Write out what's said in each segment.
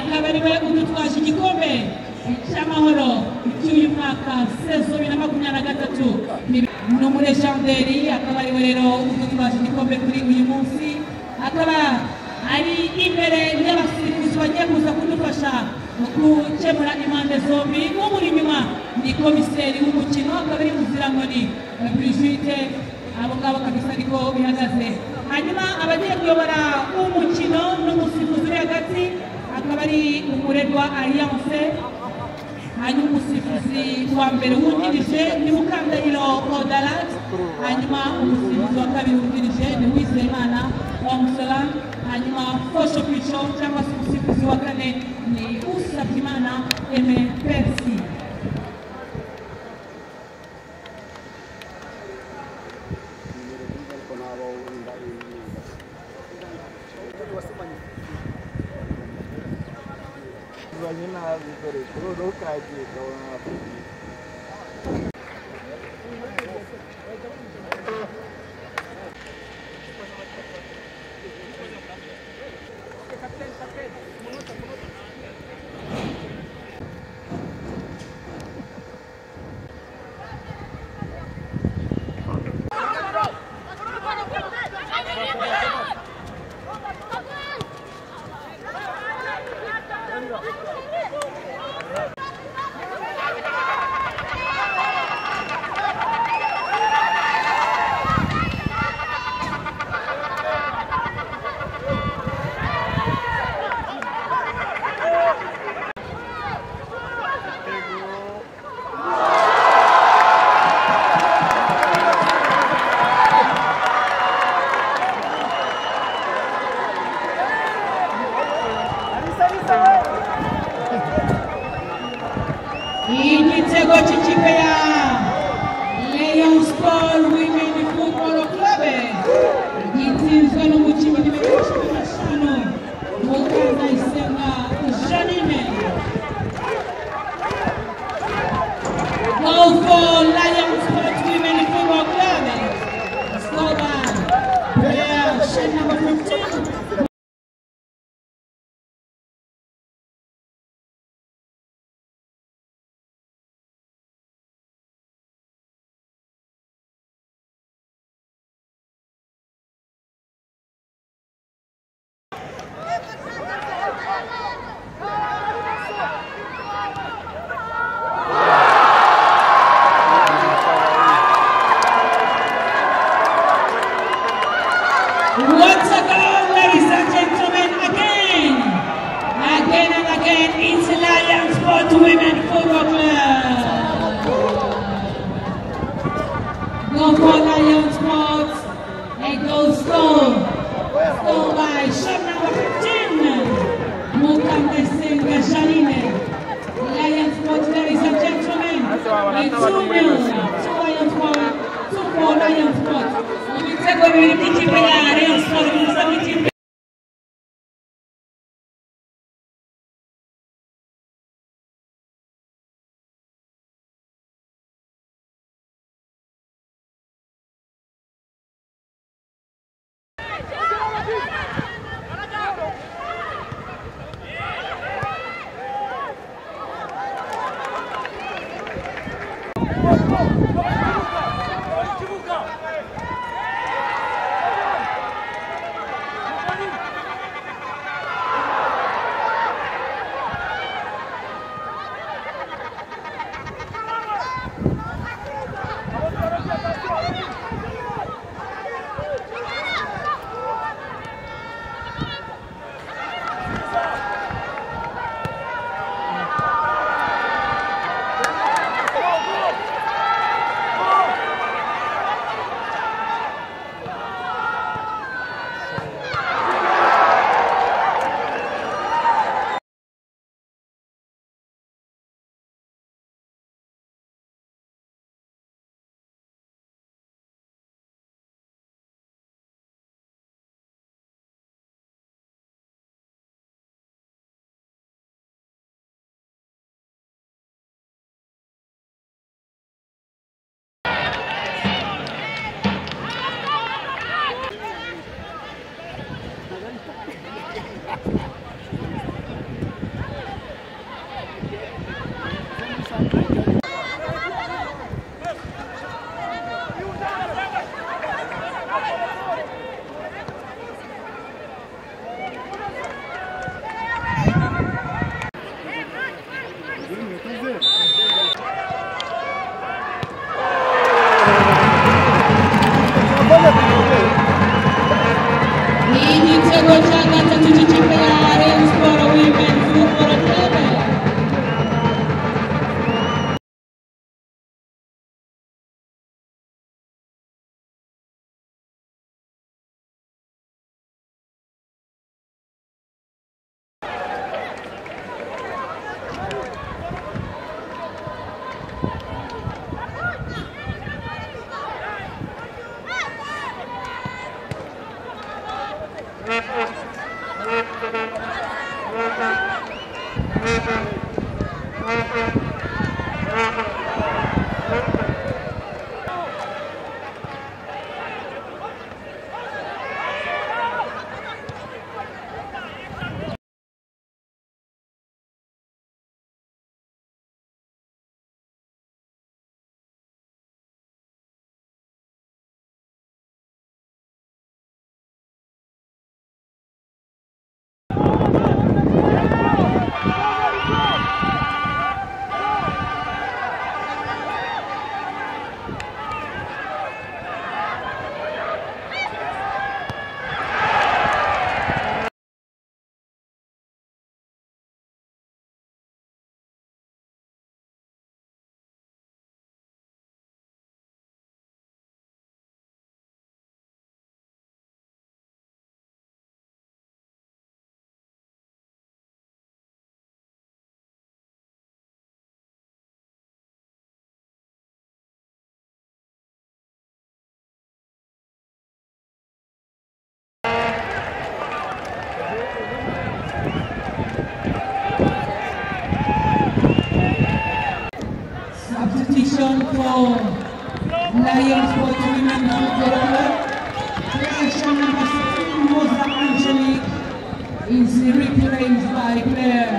akaba ari we udutwaje igikombe cy'amahoro cy'uyu mwaka sezo 2023 ni umulegenderi akaba ari we rero udutwaje igikombe kuri uyu munsi akaba ari imbere y'abasifuzi bagiye kuza kudufasha gukemura impande zombi n'umuri inyuma ni komiseri w'umukino akaba ari Muzirangoyi Brigitte abo ngabo kabisa ariko bihagaze hanyuma abagiye kuyobora umukino n'umusifuzi uri hagati akaba ari umurerwa Alliance hanyuma umusifuzi wa mbere wungirije ni Mukandahiro Odalat hanyuma umusifuzi wa kabiri wungirije ni Uwizeyimana wa Musala hanyuma Fosho Picho cyangwa se umusifuzi wa kane ni Usabyimana Aime Percy. Igitego cy'ikipe ya Rayon Sport Women Football Club gitsinzwe n'umukinnyi nimero 15 Mukandayisenga Janine. Goal for Rayon Sport Women Football Club. Scored by player shed number 15. Once again, ladies and gentlemen, again and again, it's Rayon Sport Women Football Club. Go for Rayon Sport, a goal score by shot number 15, Mukandayisenga Janine. Rayon Sport, ladies and gentlemen, a 2-0 to Rayon Sport, 2 for Rayon Sport. Ibitego bibiri by'ikipe ya Rayon Sport biza mu ikipe Substitution for Lions Sports Women Football Club. Player number 16, Moza Angelique, is replaced by player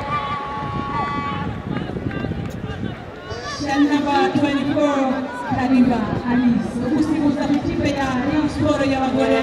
number 24, Kariba Alice. Umusifuzi w'ikipe ya Lions Sports y'abagore.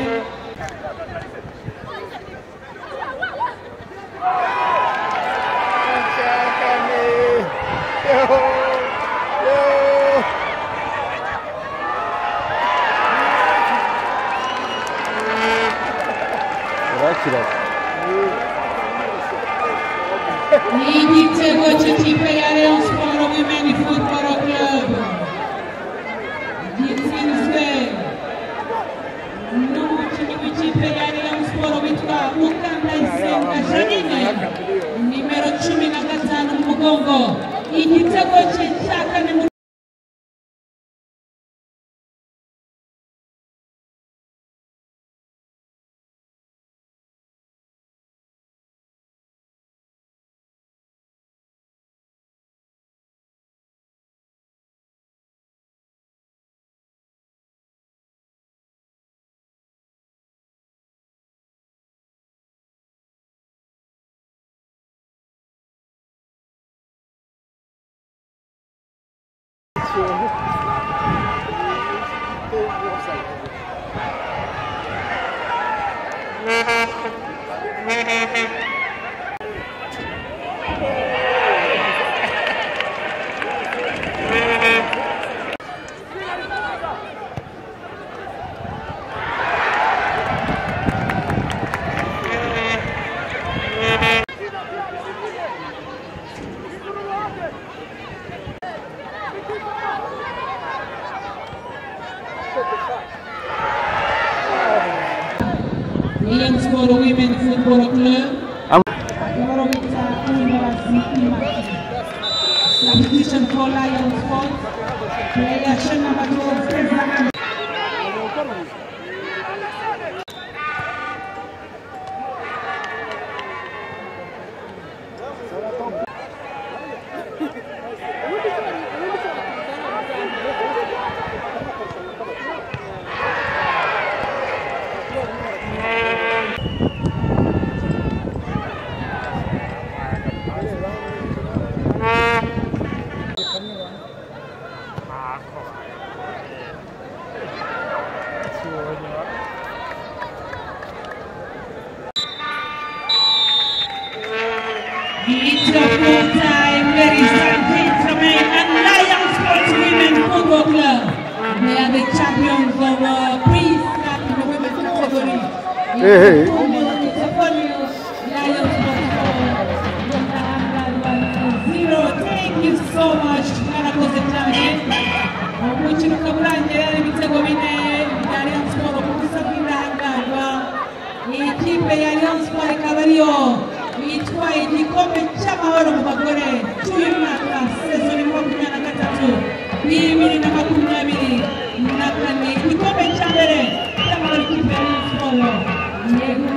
Igitego cy'ikipe ya Rayon Sports Women Football Club gitsinzwe n'umukinnyi w'ikipe ya Rayon Sports witwa Mukandayisenga Janine nimero 15 mu mugongo. Igitego cye cya kane mu Lions Sports Women Football Club. Substitution for Lions Sports. Player number 12, It's a full time, ladies and gentlemen, and Lions Sports Women Football Club. They are the champions of pre-snap in the women's category. It's a Lions Sports 0. Thank you so much, Karakoze Challenge. Umukino ukaburangira ibitego bine bya Lions Sports kubusa bw'indangarwa. Ikipe ya Lions Sports ikaba ariyo itwaye igikombe cy'amahoro mu bagore cy'uyu mwaka sezoni 2023-2024 igikombe cya mbere cy'amahoro ikipe ya Rayon Sports.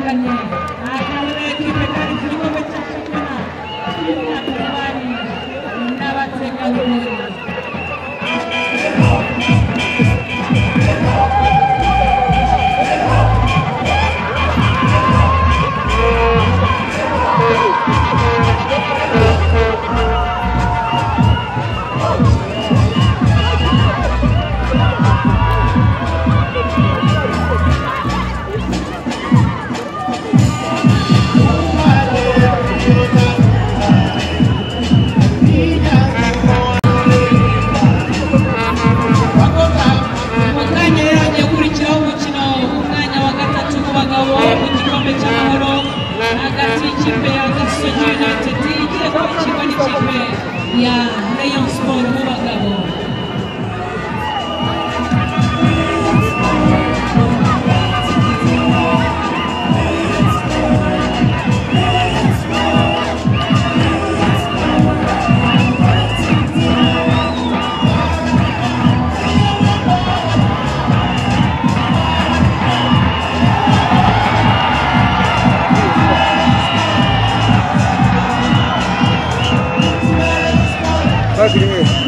ziri hehe